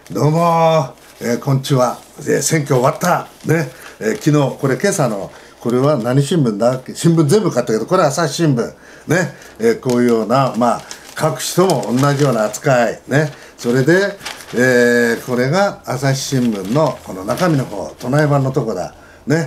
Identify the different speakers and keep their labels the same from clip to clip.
Speaker 1: どうもこんにちは。選挙終わったね。昨日これ今朝のこれは何新聞だっけ、新聞全部買ったけどこれは朝日新聞ね。こういうような各紙とも同じような扱いね。それで、これが朝日新聞のこの中身の方、都内版のとこだね。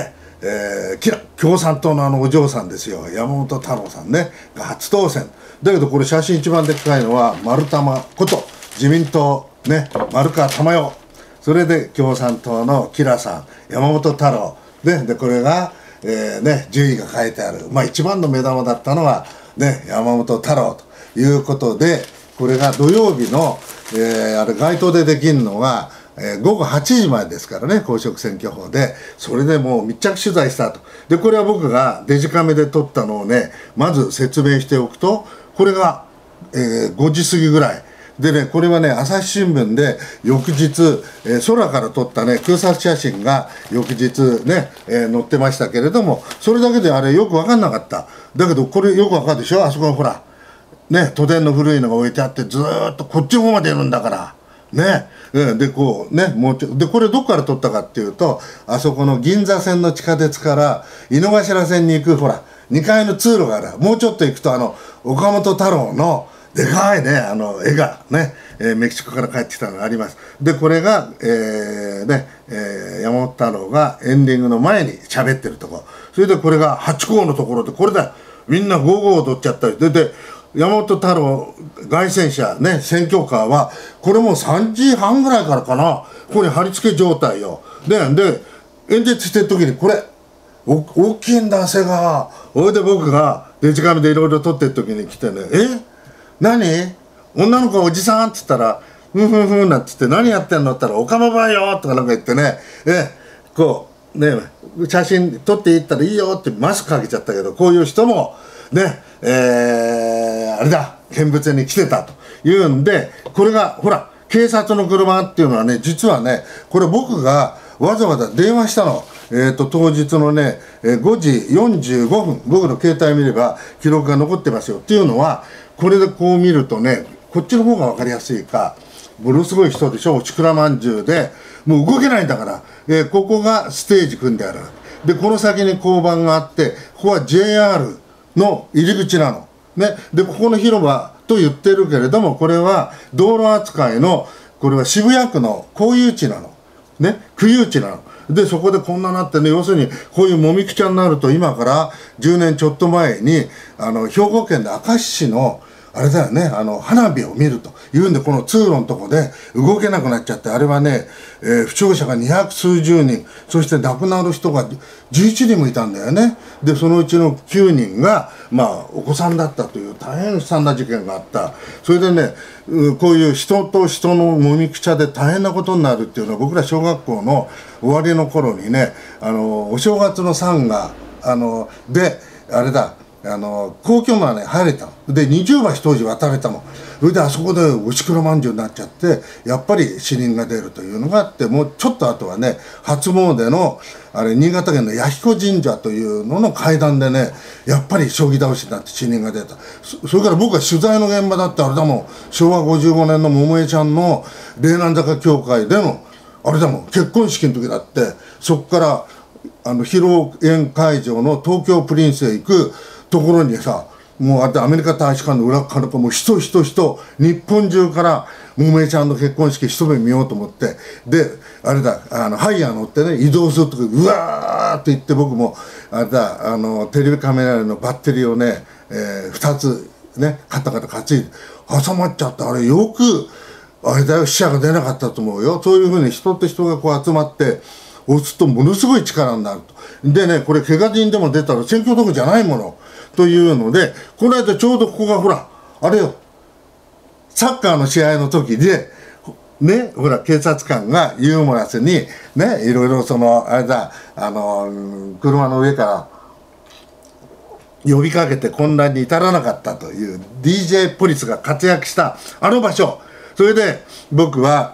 Speaker 1: 共産党のお嬢さんですよ、山本太郎さんねが初当選だけど、これ写真一番でっかいのは丸玉こと自民党ね、丸川珠代、それで共産党のキラさん山本太郎でこれが、順位が書いてある。一番の目玉だったのはね、山本太郎ということで、これが土曜日の、あれ街頭でできるのが午後8時前ですからね、公職選挙法で。それでもう密着取材したと。でこれは僕がデジカメで撮ったのをね、まず説明しておくと、これが、5時過ぎぐらいでね、これはね朝日新聞で翌日、空から撮ったね空撮写真が翌日ね、載ってましたけれども、それだけであれよく分かんなかった。だけどこれよく分かるでしょ。あそこのほらね、都電の古いのが置いてあって、ずーっとこっちの方までいるんだからね。でこうね、もうちょでこれどこから撮ったかっていうと、あそこの銀座線の地下鉄から井の頭線に行くほら2階の通路がある。もうちょっと行くと岡本太郎のでかいね絵がね、メキシコから帰ってきたのがあります。でこれが、山本太郎がエンディングの前に喋ってるとこ、それでこれがハチ公のところで、これだみんなゴーゴー踊っちゃったりで山本太郎街宣車ね、選挙カーはこれもう3時半ぐらいからかな、ここに貼り付け状態よ。で演説してる時にこれ大きいんだ汗が。それで僕がデジカメでいろいろ撮ってる時に来てね、何女の子おじさんっつったらふんふんふんなんつって、何やってんのって言ったらおかまばよとかなんか言ってね、こうね写真撮っていったらいいよってマスクかけちゃったけど、こういう人もね、あれだ見物に来てたというんで、これがほら警察の車っていうのはね、実はねこれ僕がわざわざ電話したの。当日のね5時45分僕の携帯見れば記録が残ってますよっていうのは、これでこう見るとね、こっちの方が分かりやすいか、ものすごい人でしょ、おちくらまんじゅうでもう動けないんだから、ここがステージ組んである。でこの先に交番があって、ここは JR の入り口なのね。でここの広場と言ってるけれども、これは道路扱いの、これは渋谷区の公有地なのね、区有地なので、そこでこんななってね、要するにこういうもみくちゃになると、今から10年ちょっと前に兵庫県で明石市のあれだよね、花火を見るというんで、この通路のとこで動けなくなっちゃって、あれはね、負傷者が200数十人、そして亡くなる人が11人もいたんだよね。でそのうちの9人がお子さんだったという大変悲惨な事件があった。それでね、こういう人と人のもみくちゃで大変なことになるっていうのは、僕ら小学校の終わりの頃にね、お正月の参賀であれだ、皇居まで入れたので、20橋当時渡れたの。それであそこでおしくらまんじゅうになっちゃって、やっぱり死人が出るというのがあって、もうちょっと後はね初詣のあれ新潟県の弥彦神社というのの階段でね、やっぱり将棋倒しになって死人が出た。それから僕は取材の現場だってあれだもん、昭和55年の桃江ちゃんの霊南坂教会でのあれだもん、結婚式の時だって、そこから披露宴会場の東京プリンスへ行くところにさ、もうあってアメリカ大使館の裏からもう人日本中から桃江ちゃんの結婚式一目見ようと思って、であれだハイヤー乗ってね移動するときうわーって言って、僕もあれだテレビカメラのバッテリーをね、2つねカタカタ担いで挟まっちゃって、あれよくあれだよ、死者が出なかったと思うよ。そういうふうに人と人がこう集まって押すとものすごい力になると。でね、これ怪我人でも出たら選挙道具じゃないものというので、この間ちょうどここがほらあれよ、サッカーの試合の時でね、ほら警察官がユーモラスにね、いろいろあれだ車の上から呼びかけて混乱に至らなかったという DJ ポリスが活躍したあの場所。それで僕は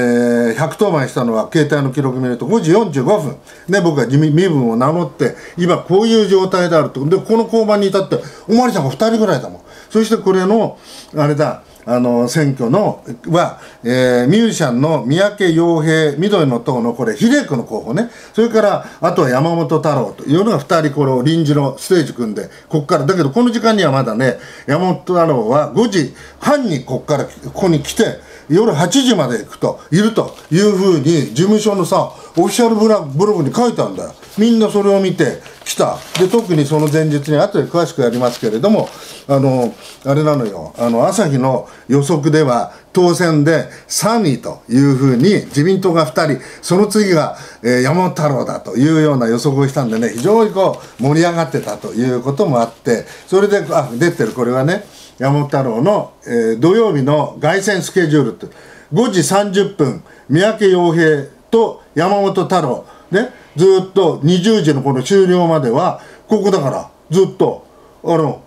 Speaker 1: 110番したのは携帯の記録見ると5時45分ね、僕が身分を名乗って今こういう状態であると。でこの交番に至っておまわりさんが2人ぐらいだもん。そしてこれのあれだ選挙のは、ミュージシャンの三宅洋平、緑の党のこれ比例区の候補ね、それからあとは山本太郎というのが2人この臨時のステージ組んで、ここからだけどこの時間にはまだね、山本太郎は5時半にここに来て夜8時までいるというふうに事務所のさオフィシャルブログに書いてあるんだよ。みんなそれを見て来た。で特にその前日に後で詳しくやりますけれども、あれなのよ、朝日の予測では当選で3位というふうに自民党が2人、その次が、山本太郎だというような予測をしたんでね、非常にこう盛り上がってたということもあって、それで出てるこれはね、山本太郎の、土曜日の凱旋スケジュールって5時30分三宅洋平と山本太郎ね、ずっと20時のこの終了まではここだからずっと8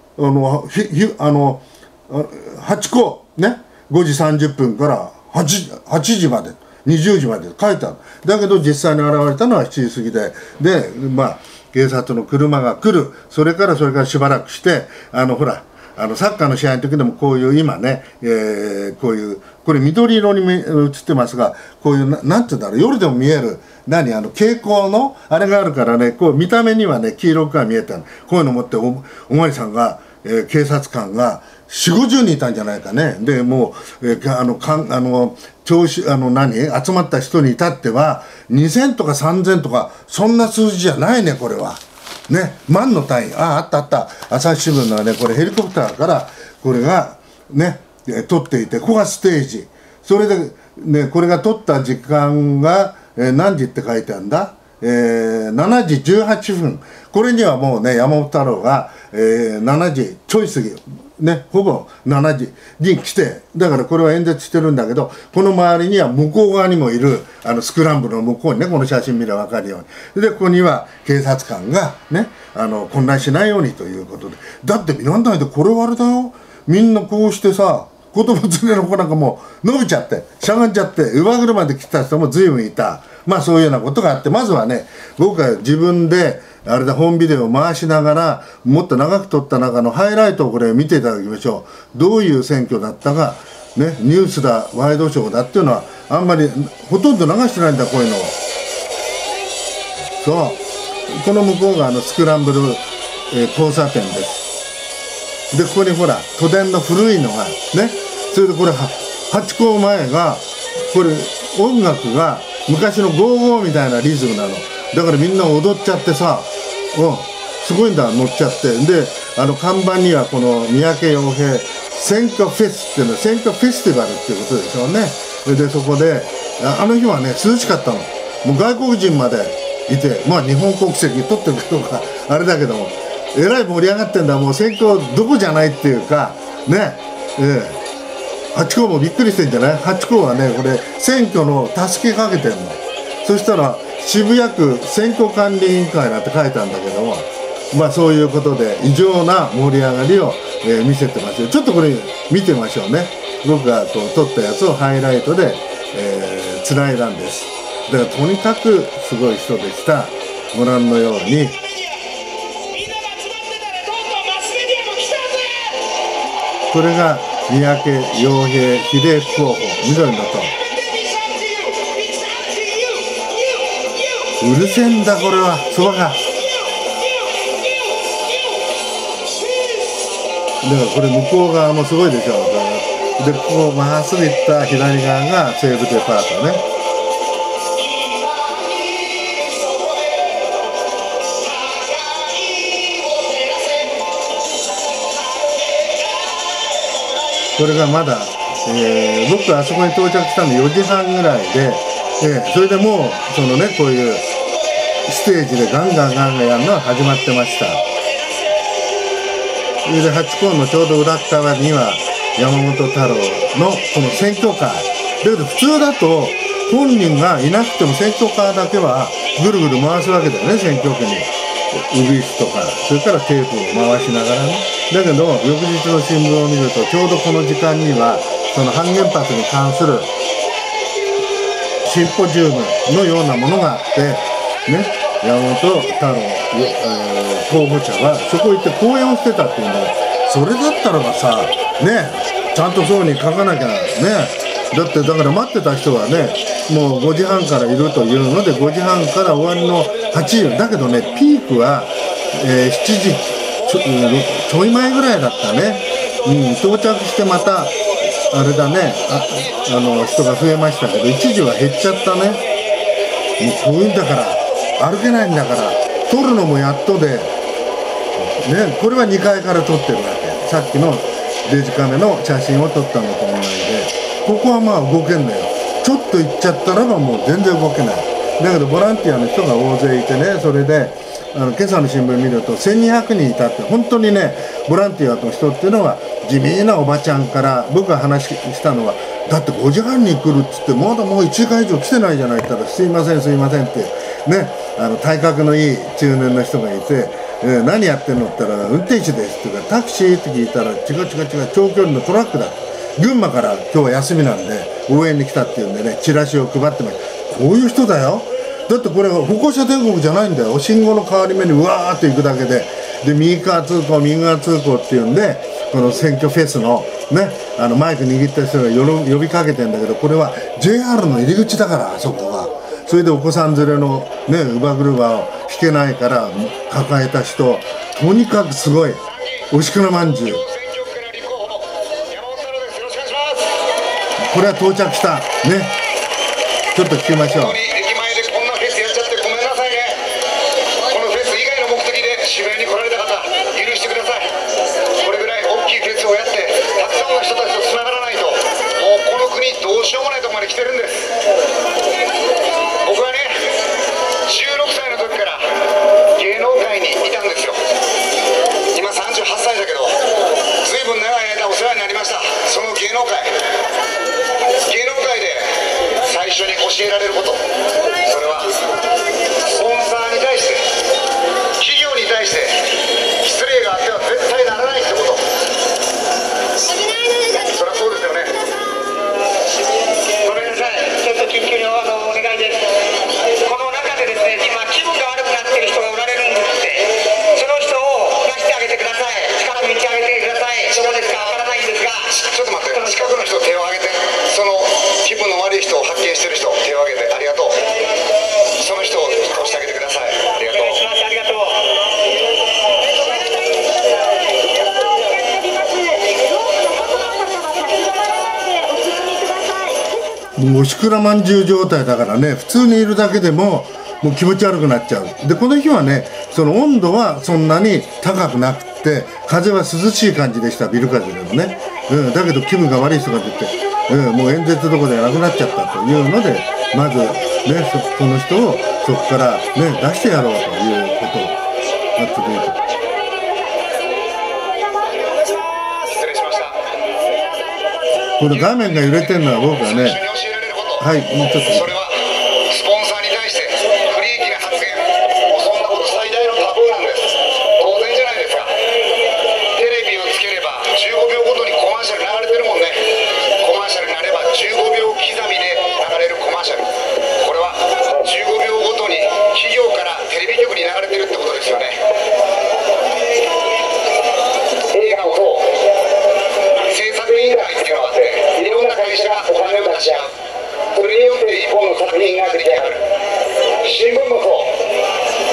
Speaker 1: 個ね、5時30分から8時まで20時まで書いてある。だけど実際に現れたのは7時過ぎで警察の車が来る。それからしばらくしてほらサッカーの試合の時でもこういう今ね、こういうこれ緑色に映ってますが、こういうなんていうんだろう、夜でも見える蛍光のあれがあるからね、こう見た目にはね黄色くは見えたの。こういうの持っておまわりさんが、警察官が4、50人いたんじゃないかね。でもう、集まった人に至っては2000とか3000とかそんな数字じゃないね、これは。ね、万の単位、あった朝日新聞のね、これヘリコプターからこれがね撮っていて、ここがステージ。それでね、これが撮った時間が、何時って書いてあるんだ、7時18分。これにはもうね山本太郎が、7時ちょい過ぎね、ほぼ7時に来て、だからこれは演説してるんだけど、この周りには向こう側にもいるスクランブルの向こうにね、この写真見れば分かるように、でここには警察官がね混乱しないようにということで、だって見らんないで、これはあれだよ、みんなこうしてさ、子供連れの子なんかもう伸びちゃってしゃがんじゃって、乳母車で来た人も随分いた。そういうようなことがあって、まずはね、僕は自分であれだ、本ビデオを回しながらもっと長く撮った中のハイライトをこれ見ていただきましょう。どういう選挙だったかね、ニュースだワイドショーだっていうのはあんまりほとんど流してないんだ、こういうのを。そう、この向こうがスクランブル、交差点です。でここにほら都電の古いのがね、それでこれハチ公前がこれ音楽が昔のゴーゴーみたいなリズムなの。だからみんな踊っちゃってさ、すごいんだ、乗っちゃって。で看板にはこの三宅洋平選挙フェスっていうのは選挙フェスティバルっていうことでしょうね。でそこであの日はね涼しかったの。もう外国人までいて、日本国籍取ってる人があれだけども、えらい盛り上がってんだ。もう選挙どこじゃないっていうかね、ハチ公もびっくりしてんじゃない。ハチ公はねこれ選挙の助けかけてんの。そしたら渋谷区選挙管理委員会なんて書いてあるんだけども、そういうことで異常な盛り上がりを、見せてますよ。ちょっとこれ見てみましょうね。僕がこう撮ったやつをハイライトで、つないだんです。だからとにかくすごい人でした。ご覧のようにこれが三宅洋平比例区候補、緑の党。うるせえんだこれは、そばが。だからこれ向こう側もすごいでしょ。でここまっすぐ行った左側が西武デパートね。これがまだ、僕はあそこに到着したの4時半ぐらいで、それでもうそのねこういうステージでガンガンやるのは始まってました。それでハチ公のちょうど裏側には山本太郎のこの選挙カー。だけど普通だと本人がいなくても選挙カーだけはぐるぐる回すわけだよね、選挙区に。ウグイスとかそれからテープを回しながらね。だけど翌日の新聞を見るとちょうどこの時間にはその半原発に関するシンポジウムのようなものがあってね、山本太郎、候補者はそこ行って講演をしてたっていうんだけど、それだったらばさね、 ちゃんとそうに書かなきゃね。だってだから待ってた人はね、もう5時半からいるというので5時半から終わりの8時だけどね、ピークは、7時ちょい前ぐらいだったね。到着してまたあれだね、人が増えましたけど一時は減っちゃったね。もうこういうんだから歩けないんだから撮るのもやっとで、ね、これは2階から撮ってるわけ。さっきのデジカメの写真を撮ったのと同じで、ここはまあ動けんのよ。ちょっと行っちゃったらばもう全然動けない。だけどボランティアの人が大勢いてね、それで今朝の新聞見ると1200人いたって、本当にねボランティアの人っていうのは地味なおばちゃんから、僕が話したのはだって5時半に来るっつってまだもう1時間以上来てないじゃないって言ったら、すいませんすいませんってね、体格のいい中年の人がいて、何やってんのって言ったら運転手ですって言うから、タクシーって聞いたら違う長距離のトラックだ、群馬から今日は休みなんで応援に来たっていうんでね、チラシを配ってます。こういう人だよ。だってこれ歩行者天国じゃないんだよ。信号の変わり目にうわーって行くだけで、右側通行右側通行っていうんで、この選挙フェスのね、マイク握った人が呼びかけてんだけど、これは JR の入り口だから、あそこが。それでお子さん連れのね乳母車を引けないから抱えた人、とにかくすごい。おしくらまんじゅう、これは到着したね。ちょっと聞きましょう。
Speaker 2: 渋谷に来られた方、許してください。これぐらい大きいフェスをやってたくさんの人たちとつながらないと、もうこの国どうしようもないとこまで来てるんです。僕はね、16歳の時から芸能界にいたんですよ。今38歳だけど随分長い間お世話になりました。その芸能界で最初に教えられること、それはスポンサーに対して企業に対して失礼があっては絶対ならないってこと。そりゃそうですよね。ごめんなさい、ちょっと緊急にお願いです。この中でですね、今気分が悪くなってる人がおられるんですって。その人を出してあげてください。力抜いてあげてください。そこですかわからないんですが、ちょっと待って、近くの人手を挙げて。その気分の悪い人を発見してる人手を挙げて。ありがとう。その人を押してあげてください。ありがとう。お願いします。ありがとう。
Speaker 1: もうおしくらまんじゅう状態だからね、普通にいるだけでももう気持ち悪くなっちゃう。でこの日はね、その温度はそんなに高くなくて、風は涼しい感じでした。ビル風でもね、だけど気分が悪い人が出て、もう演説どころでなくなっちゃったというので、まずねその人をそこからね出してやろうということが続いて。この画面が揺れてるのは僕はね、はい、もうちょっと。
Speaker 2: それはスポンサーに対して不利益な発言、もうそんなこと最大のタブーなんです。当然じゃないですか。テレビをつければ15秒ごとにコマーシャル流れてるもんね。コマーシャルになれば15秒刻みで流れるコマーシャル、これは15秒ごとに企業からテレビ局に流れてるってことですよね。映画を制作委員会っていうのがあって、いろんな会社がお金を出し合う。それによって一本の作品が出来上がる。新聞もそう。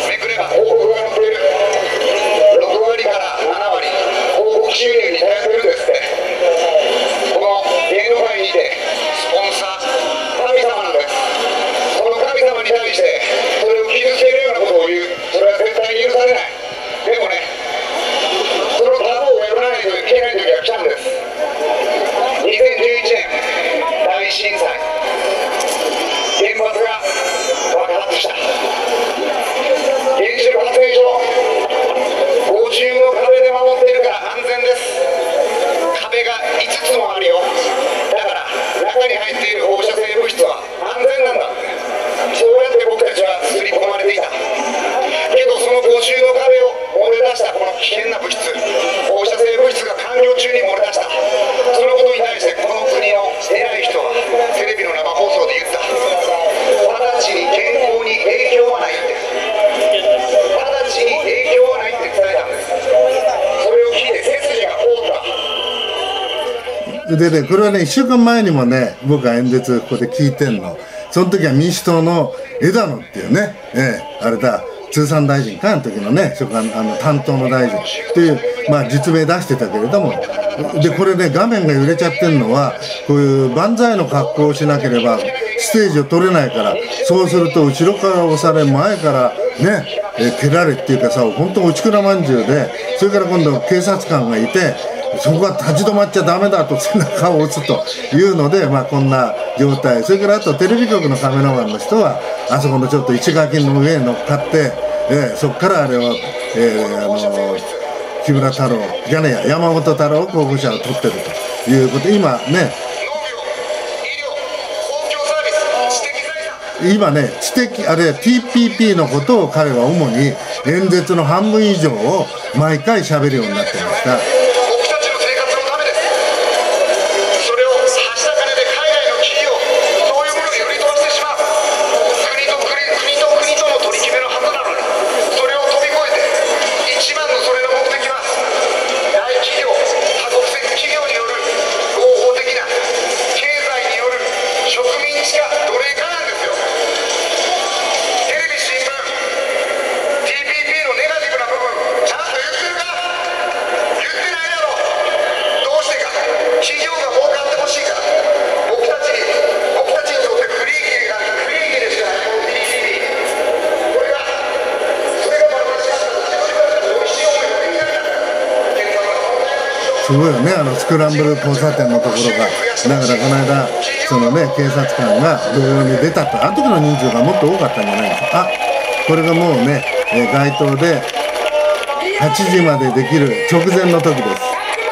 Speaker 2: めくれば広告が載っている。6割から7割広告収入に頼ってるんですって。この芸能界にいてスポンサー神様なんです。この神様に対してそれを傷つけるようなことを言う、それは絶対に許されない。でもね、そのタブーを破らないといけない時が来たんです。2011年大震災、原発が爆発した。
Speaker 1: でね、これはね、1週間前にもね、僕は演説ここで聞いてんの。その時は民主党の枝野っていうね、あれだ、通産大臣か、あの時のね、担当の大臣っていう、まあ、実名出してたけれども、で、これね、画面が揺れちゃってるのは、こういう万歳の格好をしなければ、ステージを取れないから、そうすると、後ろから押され、前からね、蹴られっていうかさ、本当、おちくらまんじゅうで、それから今度、警察官がいて、そこは立ち止まっちゃだめだと背中を押すというので、まあ、こんな状態、それからあとテレビ局のカメラマンの人は、あそこのちょっと石垣の上に乗っかって、そこからあれを、木村太郎じゃねえや、山本太郎候補者を取ってるということ、今ね、今ね、知的、あれ TPP のことを彼は主に演説の半分以上を毎回喋るようになってました。すごいよね、スクランブル交差点のところが。だからこの間、そのね、警察官が同様に出たと、あの時の人数がもっと多かったんじゃないですか。あ、これがもうね、街頭で8時までできる直前の時です。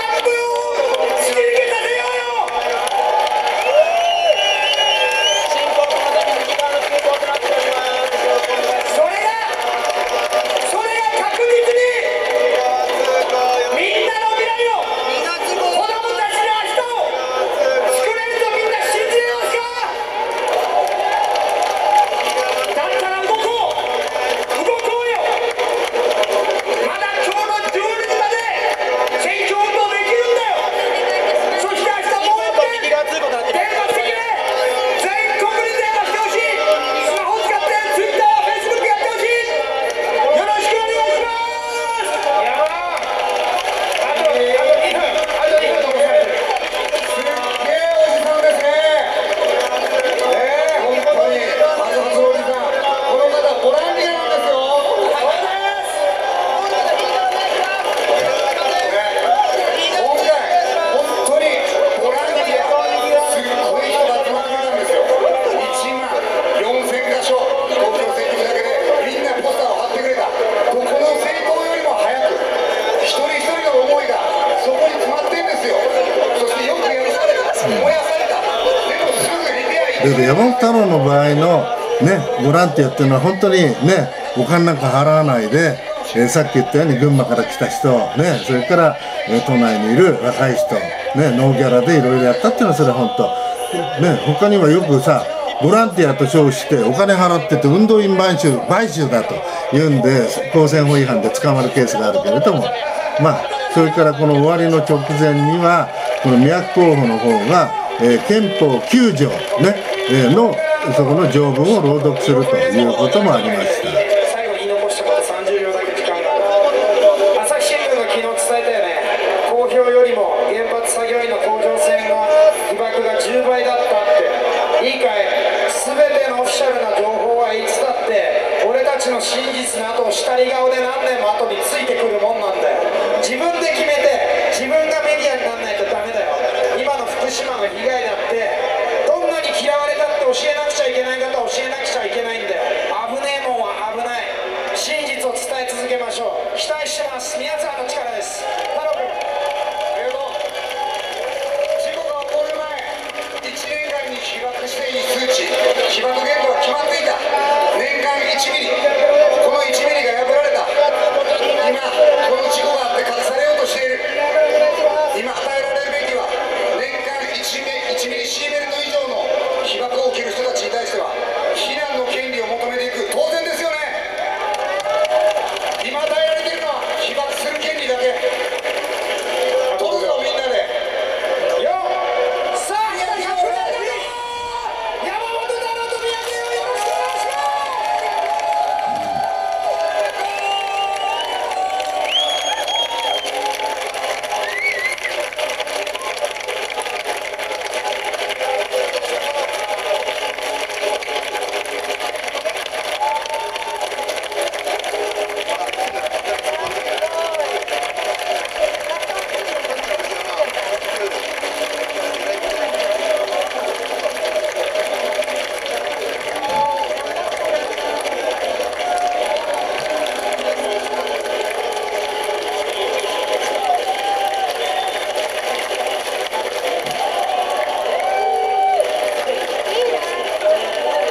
Speaker 1: 山本太郎の場合の、ね、ボランティアっていうのは本当に、ね、お金なんか払わないで、さっき言ったように群馬から来た人、ね、それから、都内にいる若い人、ね、ノーギャラでいろいろやったっていうのはそれは本当、ね、他にはよくさボランティアと称してお金払ってて運動員買収だというんで公選法違反で捕まるケースがあるけれども、まあ、それからこの終わりの直前にはこの宮城候補の方が、憲法9条、ねのそこの条文を朗読するということもありました。
Speaker 3: 最後に言い残したこと30秒だけ時間が。朝日新聞が昨日伝えたよね。公表よりも原発作業員の甲状腺の被曝が10倍だったって。いいかい、全てのオフィシャルな情報はいつだって俺たちの真実の後を下り顔で何年も後についてくるもんなんだよ。自分で決めて自分がメディアにならないとダメだよ。今の福島の被害だってどんなに嫌われたって教えなくちゃいけない方は教えなくちゃいけないんだよ。危ねえもんは危ない。真実を伝え続けましょう。期待してます。皆さんの力です。太郎君、ありがとう。事故が起こる前1年間に被爆していい数値、被爆限度は決まっていた。年間1ミリ、この1ミリが破られた。今この事故があって隠されようとしている。今与えられるべきは年間1ミ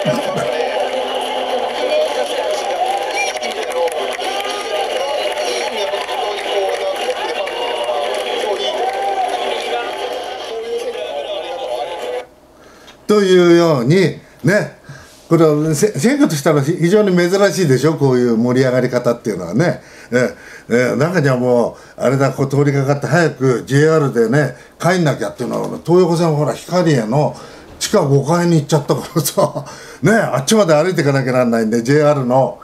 Speaker 1: というようにね、これは選挙としたら非常に珍しいでしょ、こういう盛り上がり方っていうのはね。中にはもうあれだ、こう通りかかって早く JR でね帰んなきゃっていうのは、東横線ほら光栄の地下5階に行っちゃったからさね、あっちまで歩いていかなきゃなんないんで JR の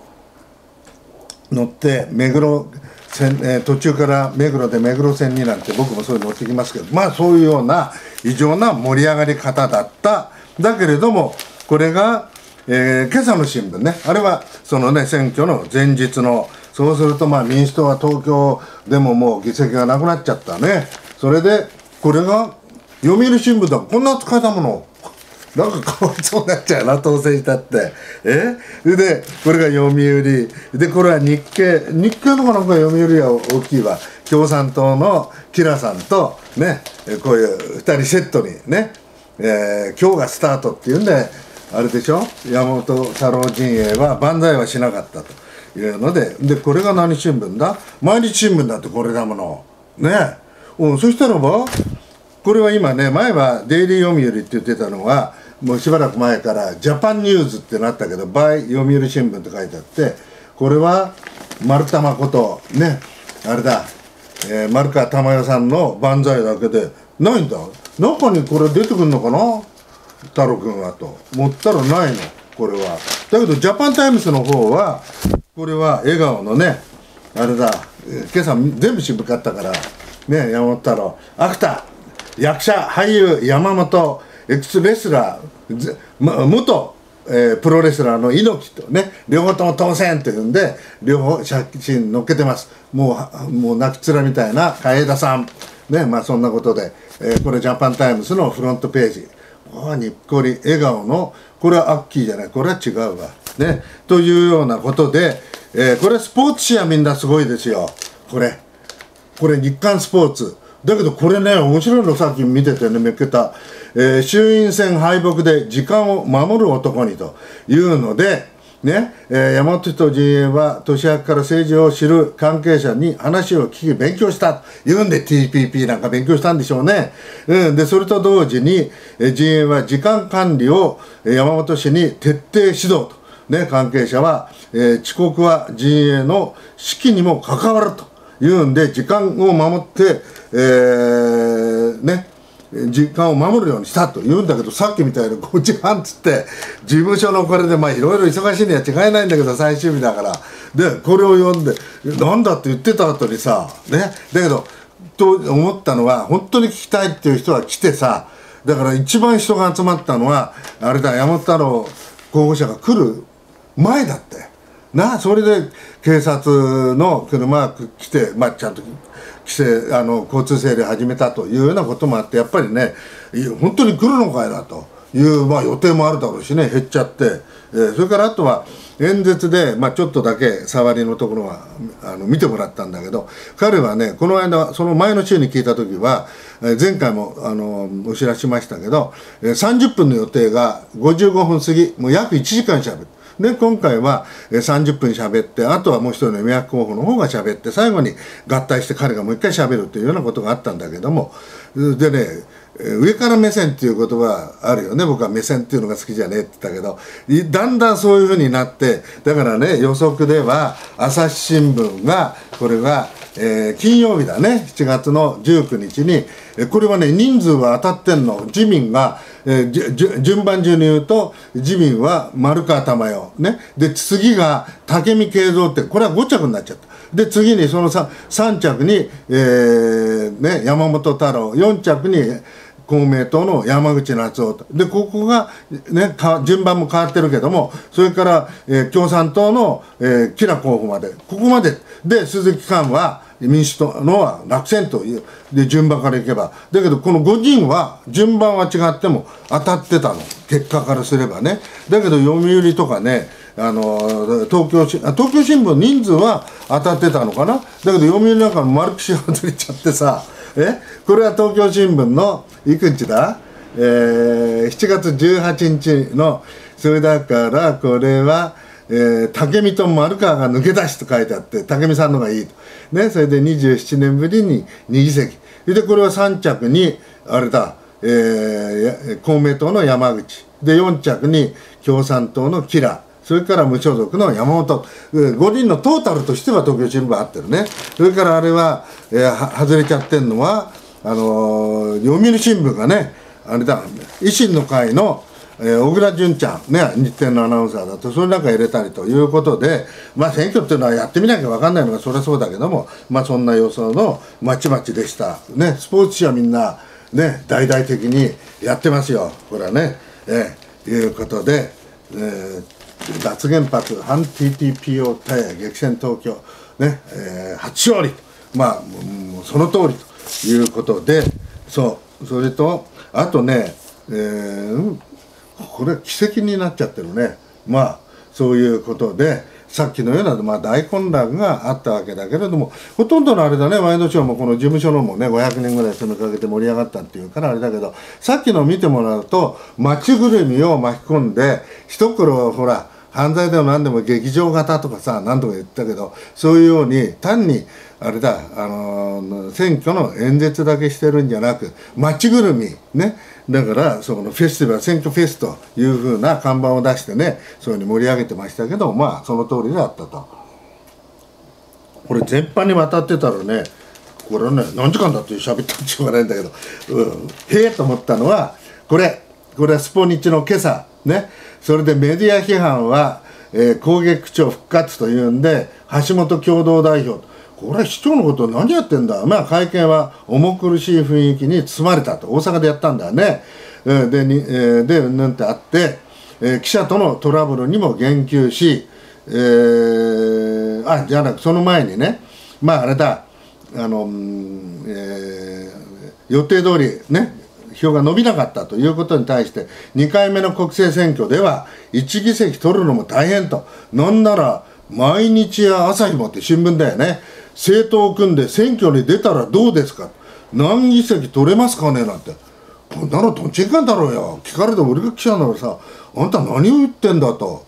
Speaker 1: 乗って目黒線、途中から目黒で目黒線になんて僕もそういうの乗ってきますけど、まあそういうような異常な盛り上がり方だった。だけれどもこれが、今朝の新聞ね、あれはそのね選挙の前日の、そうするとまあ民主党は東京でももう議席がなくなっちゃったね。それでこれが読売新聞だ、こんな扱いだもの。なんかかわいそうになっちゃうな、当選したって。でこれが読売で、これは日経のかなんか読売は大きいわ。共産党のキラさんとね、こういう2人セットにね、今日がスタートっていうんであれでしょ、山本太郎陣営は万歳はしなかったというので、これが何新聞だ、毎日新聞だってこれだものね。そしたらばこれは今ね、前はデイリー読売って言ってたのがもうしばらく前からジャパンニューズってなったけど、バイ読売新聞って書いてあって、これは丸玉ことね、あれだ、丸川珠代さんの万歳だけでないんだ。中にこれ出てくるのかな、太郎君はと思ったらないの、これは。だけどジャパンタイムズの方はこれは笑顔のね、あれだ、今朝全部新聞買ったからね、山本太郎アクター役者俳優山本エクスレスラー元、プロレスラーの猪木とね、両方とも当選っていうんで両方写真載っけてます。もう泣き面みたいな海田さんね、まあそんなことで、これジャパンタイムズのフロントページ、にっこり笑顔の、これはアッキーじゃない、これは違うわね、というようなことで、これスポーツ紙はみんなすごいですよ。これ日刊スポーツだけど、これね面白いの、さっき見ててねめっけた、衆院選敗北で時間を守る男にというのでね、山本陣営は年明けから政治を知る関係者に話を聞き勉強したというんで TPP なんか勉強したんでしょうね。でそれと同時に陣営は時間管理を山本氏に徹底指導と、ね、関係者は、遅刻は陣営の士気にも関わるというんで時間を守って、ね、時間を守るようにしたと言うんだけど、さっきみたいに5時半っつって事務所のこれでまあいろいろ忙しいには違いないんだけど、最終日だからでこれを読んでなんだって言ってた後にさね、だけどと思ったのは、本当に聞きたいっていう人は来てさ、だから一番人が集まったのはあれだ、山本太郎候補者が来る前だってな。それで警察の車が来て、まあ、ちゃんと交通整理を始めたというようなこともあって、やっぱりね本当に来るのかいなという、まあ、予定もあるだろうしね、減っちゃって、それからあとは演説で、まあ、ちょっとだけ触りのところは見てもらったんだけど、彼はねこの間その前の週に聞いた時は、前回もお知らせしましたけど、30分の予定が55分過ぎ、もう約1時間しゃべる。で今回は30分しゃべって、あとはもう一人の宮候補の方がしゃべって、最後に合体して彼がもう一回しゃべるというようなことがあったんだけども、でね、上から目線っていう言葉あるよね。僕は目線っていうのが好きじゃねえって言ったけど、だんだんそういうふうになって、だからね予測では朝日新聞がこれが、金曜日だね、7月の19日にこれはね人数は当たってんの。自民が、順番順に言うと自民は丸川珠代ね、で次が武見敬三って、これは5着になっちゃった。で次にその 3着に、ね、山本太郎、4着に公明党の山口那津男で、ここが、ね、順番も変わってるけども、それから、共産党の、吉良候補まで、ここまでで鈴木寛は民主党のは落選というで順番からいけば、だけどこの5人は順番は違っても当たってたの、結果からすればね。だけど読売とかね、東京新聞人数は当たってたのかな。だけど読売なんかの丸串外れちゃってさ、これは東京新聞のいく日だ、7月18日の、 それだからこれは、武見と丸川が抜け出しと書いてあって武見さんのがいいと、ね、それで27年ぶりに2議席でこれは3着にあれだ、公明党の山口で4着に共産党の吉良それから無所属の山本5人のトータルとしては東京新聞合ってるね。それからあれは、外れちゃってるのは読売新聞がねあれだ維新の会の小倉淳ちゃんね日テレのアナウンサーだとそれなんか入れたりということでまあ選挙っていうのはやってみなきゃ分かんないのがそりゃそうだけどもまあそんな予想のまちまちでしたね。スポーツ紙はみんなね大々的にやってますよこれはね。いうことで、脱原発反 TTPO 対激戦東京ね、初勝利まあその通りということでそれとあとね、これ奇跡になっちゃってるね。まあそういうことでさっきのような、まあ、大混乱があったわけだけれどもほとんどのあれだねワイドショーもこの事務所のもね500人ぐらい詰めかけて盛り上がったっていうからあれだけどさっきの見てもらうと街ぐるみを巻き込んで一頃ほら犯罪でも何でも劇場型とかさ何とか言ったけどそういうように単にあれだ選挙の演説だけしてるんじゃなく街ぐるみねだからそのフェスティバル選挙フェスというふうな看板を出してねそういうふうに盛り上げてましたけどまあその通りであったと。これ全般にわたってたらねこれはね何時間だって喋ったってしょうがないんだけど、へえと思ったのはこれはスポニチの今朝ねそれでメディア批判は、攻撃区長復活というんで橋本共同代表これは市長のこと何やってんだまあ会見は重苦しい雰囲気に包まれたと大阪でやったんだよね。でなんてあって、記者とのトラブルにも言及し、じゃなくその前にねまああれだ予定通りね票が伸びなかったということに対して2回目の国政選挙では1議席取るのも大変となんなら毎日や朝日もって新聞だよね政党を組んで選挙に出たらどうですか何議席取れますかねなんてこんなのどっちかんだろうよ聞かれて俺が記者ならさあんた何を言ってんだと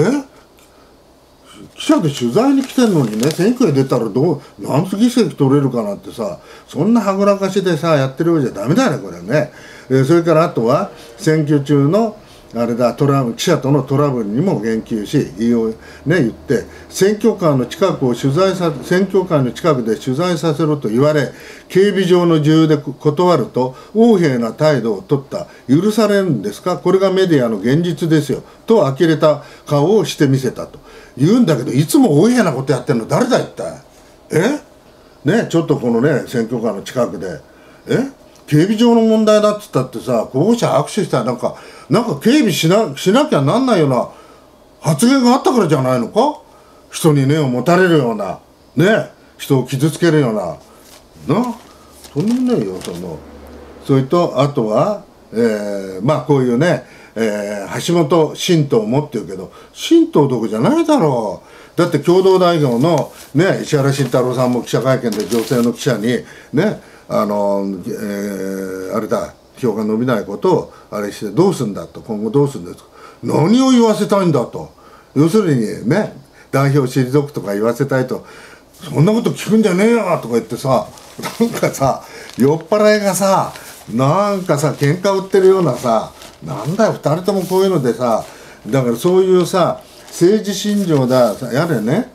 Speaker 1: 記者で取材に来てんのにね選挙に出たら何議席取れるかなんてさそんなはぐらかしでさやってるようじゃダメだよねこれね。それからあとは選挙中のあれだ記者とのトラブルにも言及し言って選挙カーの近くで取材させろと言われ警備上の自由で断ると横柄な態度を取った許されるんですかこれがメディアの現実ですよと呆れた顔をしてみせたと言うんだけどいつも横柄なことやってるの誰だ一体ねちょっとこのね選挙カーの近くで警備上の問題だっつったってさ候補者握手したらなんか警備しなきゃなんないような発言があったからじゃないのか人に根を持たれるようなね人を傷つけるようなそんなもんねえよそれとあとは、まあこういうね、橋本新党もっていうけど新党どこじゃないだろうだって共同代表のね石原慎太郎さんも記者会見で女性の記者にねあれだ票が伸びないことをあれしてどうするんだと今後どうするんですか何を言わせたいんだと要するにね代表退くとか言わせたいとそんなこと聞くんじゃねえよとか言ってさなんかさ酔っ払いがさなんかさ喧嘩売ってるようなさなんだよ2人ともこういうのでさだからそういうさ政治信条だやれね、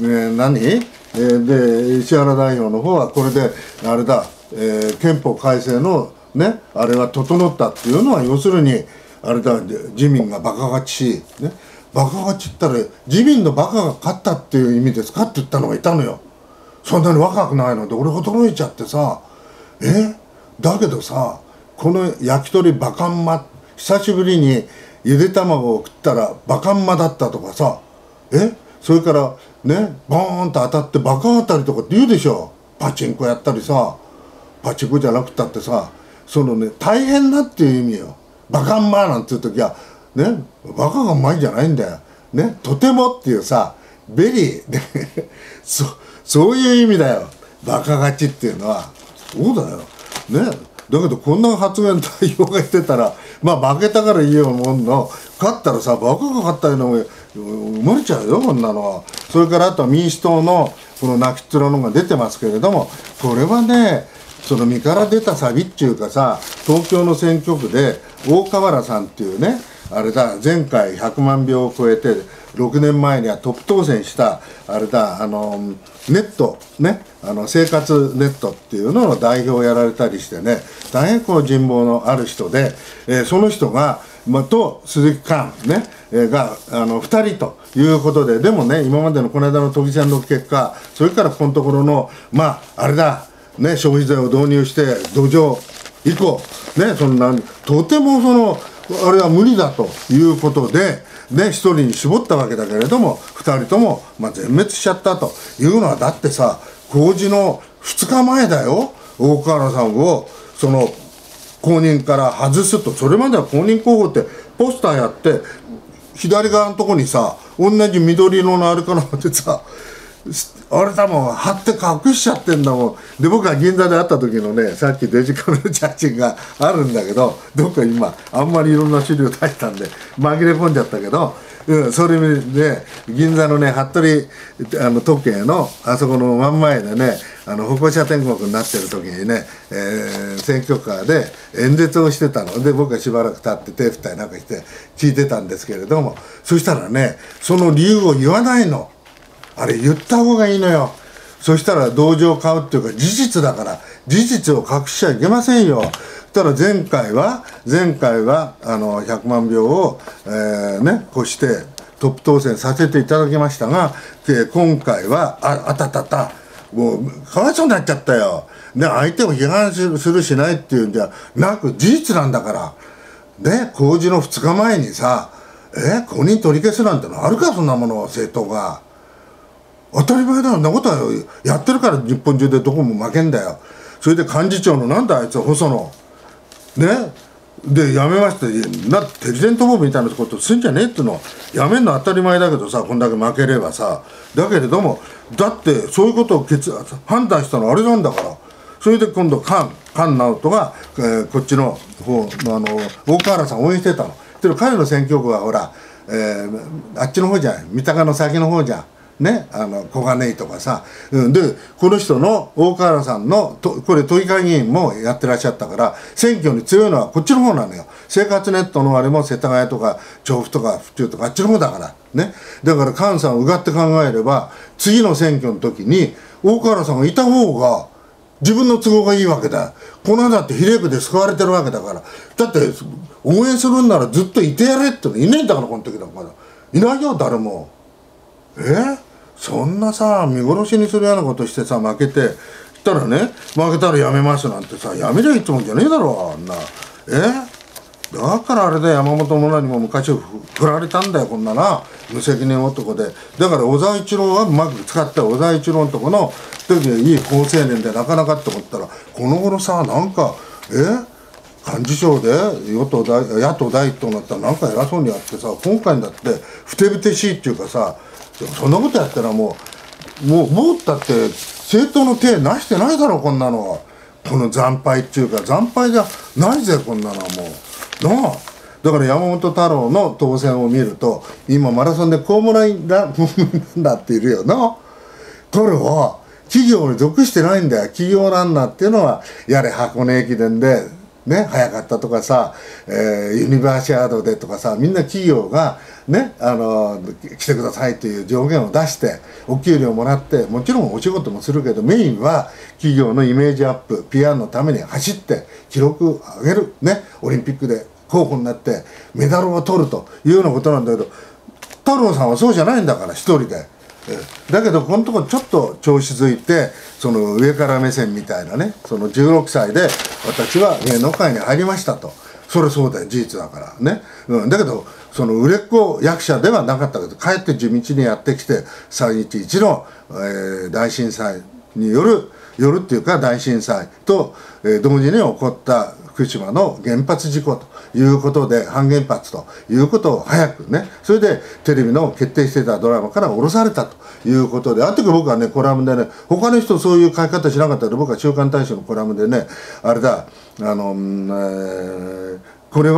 Speaker 1: で石原代表の方はこれであれだ憲法改正のねあれは整ったっていうのは要するにあれだ自民がバカ勝ちし、ね、バカ勝ちったら自民のバカが勝ったっていう意味ですかって言ったのがいたのよ。そんなに若くないので俺驚いちゃってさだけどさこの焼き鳥バカンマ久しぶりにゆで卵を食ったらバカンマだったとかさそれからねボーンと当たってバカ当たりとかって言うでしょパチンコやったりさパチンコじゃなくったってさそのね大変だっていう意味よバカンマなんていう時はねバカがうまいんじゃないんだよねとてもっていうさベリーでそういう意味だよバカ勝ちっていうのはそうだよねだけどこんな発言代表がしてたらまあ負けたからいいよもんの、勝ったらさバカが勝ったような生まれちゃうよこんなのは。それからあとは民主党のこの泣きっ面のが出てますけれども、これはねその身から出たサビっていうかさ、東京の選挙区で大河原さんっていうね、あれだ前回100万票を超えて6年前にはトップ当選したあれだネットね、生活ネットっていうのの代表をやられたりしてね、大変こう人望のある人で、その人が、と鈴木寛ね、が2人ということで、でもね今までのこの間の都議選の結果、それからこのところのあれだね、消費税を導入して土壌以降ね、そんなとてもあれは無理だということでね、1人に絞ったわけだけれども、2人とも全滅しちゃったというのは、だってさ公示の2日前だよ、大河原さんをその公認から外すと。それまでは公認候補ってポスターやって左側のとこにさ同じ緑色のあれかなってさ、あれだもん貼って隠しちゃってんだもん。で僕が銀座で会った時のね、さっきデジカメの写真があるんだけど、どっか今あんまりいろんな資料出したんで紛れ込んじゃったけど、それで銀座のね服部時計のあそこの真ん前でね、歩行者天国になってる時にね、選挙カーで演説をしてたので、僕がしばらく立って手振ったりなんかして聞いてたんですけれども、そしたらねその理由を言わないの。あれ言った方がいいのよ。そしたら同情を買うっていうか、事実だから事実を隠しちゃいけませんよ。そしたら前回は100万票を、越してトップ当選させていただきましたが、今回はもうかわいそうになっちゃったよ。で相手を批判するしないっていうんじゃなく、事実なんだから。公示の2日前にさ公認取り消すなんてのあるか、そんなもの政党が。当たり前だよ、そんなことはやってるから日本中でどこも負けんだよ。それで幹事長のなんだあいつ細野ねで辞めまして、敵前逃亡みたいなことすんじゃねえっていうの、辞めるの当たり前だけどさ、こんだけ負ければさ。だけれどもだってそういうことを判断したのあれなんだから。それで今度菅直人が、こっちの方大河原さんを応援してたの。で彼の選挙区はほら、あっちの方じゃん、三鷹の先の方じゃんね、小金井とかさ、でこの人の大河原さんのこれ都議会議員もやってらっしゃったから、選挙に強いのはこっちの方なのよ。生活ネットのあれも世田谷とか調布とか府中とかあっちの方だからね。だから菅さんをうがって考えれば、次の選挙の時に大河原さんがいた方が自分の都合がいいわけだ。この間って比例区で救われてるわけだから。だって応援するんならずっといてやれってのいないんだから、この時だからいないよ誰も。そんなさ見殺しにするようなことしてさ、負けてたらね、負けたらやめますなんてさ、やめりゃいいってもんじゃねえだろあんな。だからあれだ、山本村にも昔振られたんだよこんなな無責任男で。だから小沢一郎はうまく使って、小沢一郎のとこの時いい好青年でなかなかって思ったら、この頃さなんか幹事長で野党第一党になったらなんか偉そうにやってさ、今回だってふてぶてしいっていうかさ、そんなことやったらもうだって政党の手なしてないだろこんなのは。この惨敗っていうか惨敗じゃないぜこんなのはもうなあ。だから山本太郎の当選を見ると、今マラソンで公務員だっているよな。彼は企業に属してないんだよ。企業ランナーっていうのはやれ箱根駅伝でね早かったとかさ、ユニバーシアードでとかさ、みんな企業がね来てくださいという条件を出してお給料もらって、もちろんお仕事もするけどメインは企業のイメージアップ PR のために走って記録を上げるね、オリンピックで候補になってメダルを取るというようなことなんだけど、太郎さんはそうじゃないんだから一人で。だけどこのところちょっと調子づいて、その上から目線みたいなね、その16歳で私は芸能界に入りましたと。それそうだよ、事実だからね。だけどその売れっ子役者ではなかったけど、かえって地道にやってきて3.11の、大震災によるっていうか大震災と、同時に起こった福島の原発事故ということで、反原発ということを早くね、それでテレビの決定していたドラマから降ろされたということで、あの時僕はねコラムでね、他の人そういう書き方しなかったので、僕は週刊大衆のコラムでね、あれだこれは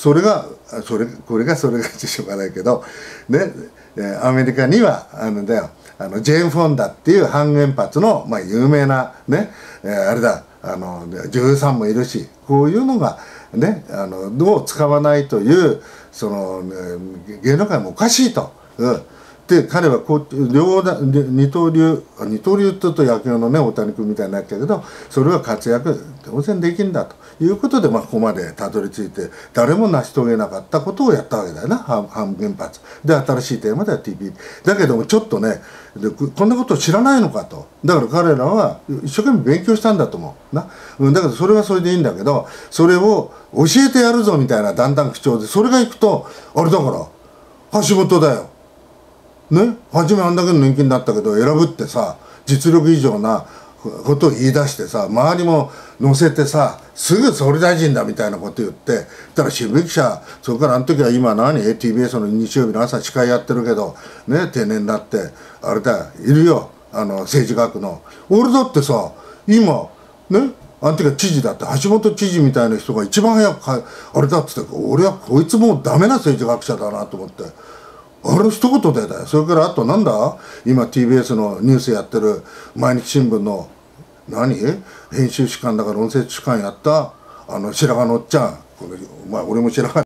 Speaker 1: これがしょうがないけどね、アメリカにはジェーン・フォンダっていう反原発の、有名なね、あれだ女優さんもいるし、こういうのがねを使わないという芸能界もおかしいと。で彼はこう二刀流って言うと野球のね大谷君みたいになっちゃうけど、それは活躍当然できるんだということで、ここまでたどり着いて誰も成し遂げなかったことをやったわけだよな、反原発で。新しいテーマでは TP だけども、ちょっとねこんなことを知らないのかと。だから彼らは一生懸命勉強したんだと思うな。だけどそれはそれでいいんだけど、それを教えてやるぞみたいなだんだん口調で、それがいくとあれだから橋本だよね、初めあんだけの人気になったけど選ぶってさ、実力以上なことを言い出してさ、周りも乗せてさ、すぐ総理大臣だみたいなこと言って、だから新聞記者、それからあの時は今TBS の日曜日の朝司会やってるけどね、定年になってあれだいるよ、政治学の。俺だってさ今ね、あの時は知事だって橋本知事みたいな人が一番早くあれだっつって、俺はこいつもうダメな政治学者だなと思って。あれ一言でだよ。それからあとなんだ、今 TBS のニュースやってる毎日新聞の編集主幹だから論説主幹やった白髪のおっちゃん、俺も白髪